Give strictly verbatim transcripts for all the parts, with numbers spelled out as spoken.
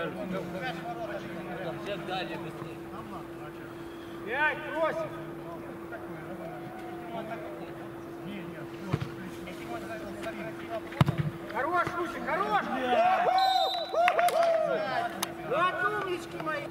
Всех далее быстрее. Пять, просим. Хорош, Русик, хорош! Вот умнички мои!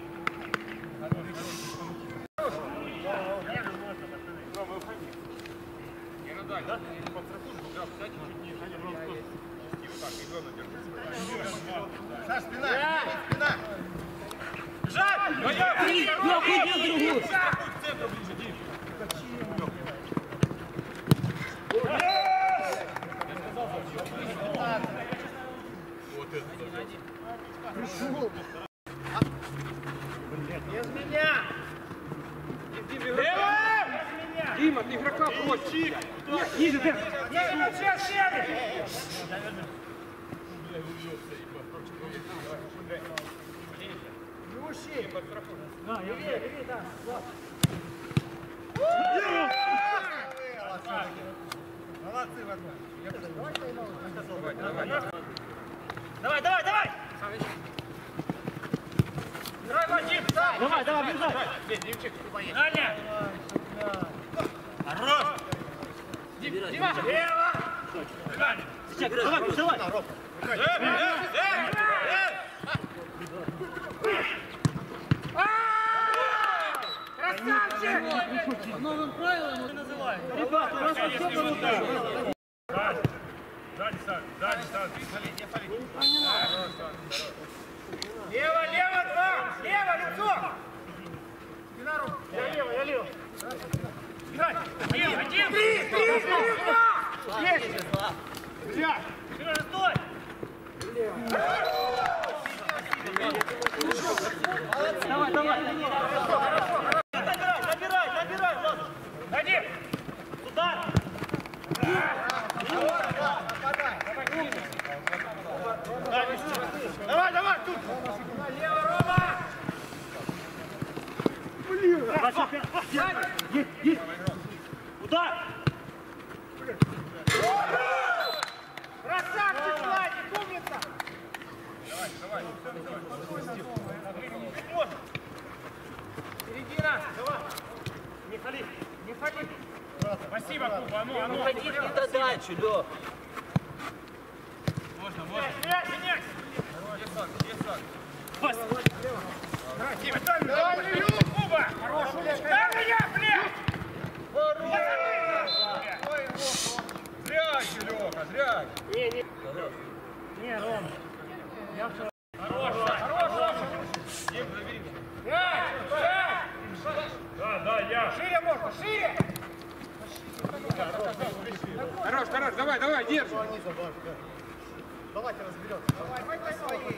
Не надо, да? Под страхушку, да, кстати, чуть ниже. Так, ребенок держится. Саш, спина, спина! Бежать! Лёха, иди в другую! К центру ближе, Дим. Вот это. Пришел! Без меня! Лево! Дима, от игрока просит! Нет, ниже, ты! Нет, нет, сейчас сядешь! Плющи! Да, левее, левее, да. Молодцы, Вадим. Давай, давай, давай! Давай, Вадим! Давай, давай, бежать! Аня! Хорош! Дима, лево! Давай, давай! Красавчик! Новым правилам это называют. Ребята, у нас все получилось. Сзади, Сань, сзади, Сань. Лево, лево, два! Лево, лицо! Спина, руку. Я лево, я лево. Играй! Один, один! Три, три, три, два! Есть! Взять! Сережа, стой! Давай, давай! Набирай, набирай, набирай! Дадим! Сюда! Давай, давай, тут! Лево, Рома! Блин! Есть, есть! Удар! Красавчик, Владик, умница! Давай, давай. Можно! Середина! Давай! Не ходи! Не ходи! Спасибо, Куба, а ну, а ну. Ходи куда дальше, Лёх. Можно, можно. Меняй, меняй! Есть Сань, есть Сань. Пас! Дима, дай мне! Куба! Хорош! Дай меня, блядь! Зря, Лёха, зря. Не, не. Не, Ром. Я все. Хорош, хорош, Рома. Дим, забери. Пять, пять. Да, да, я. Шире можно, шире. Хорош, хорош, давай, давай, держи. Давайте разберем. Давай, давай свои.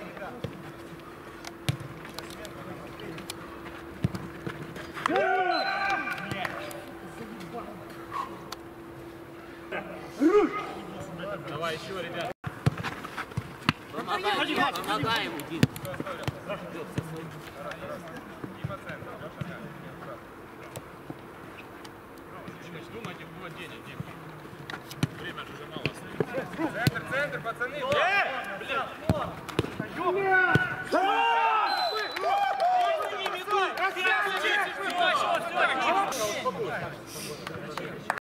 Давай еще, ребят. Помогай, Дима, помогай ему, Дим. Дима центр, Леша мяч. Думайте, будет денег, Дим. Время же уже мало остается. Центр, центр, пацаны.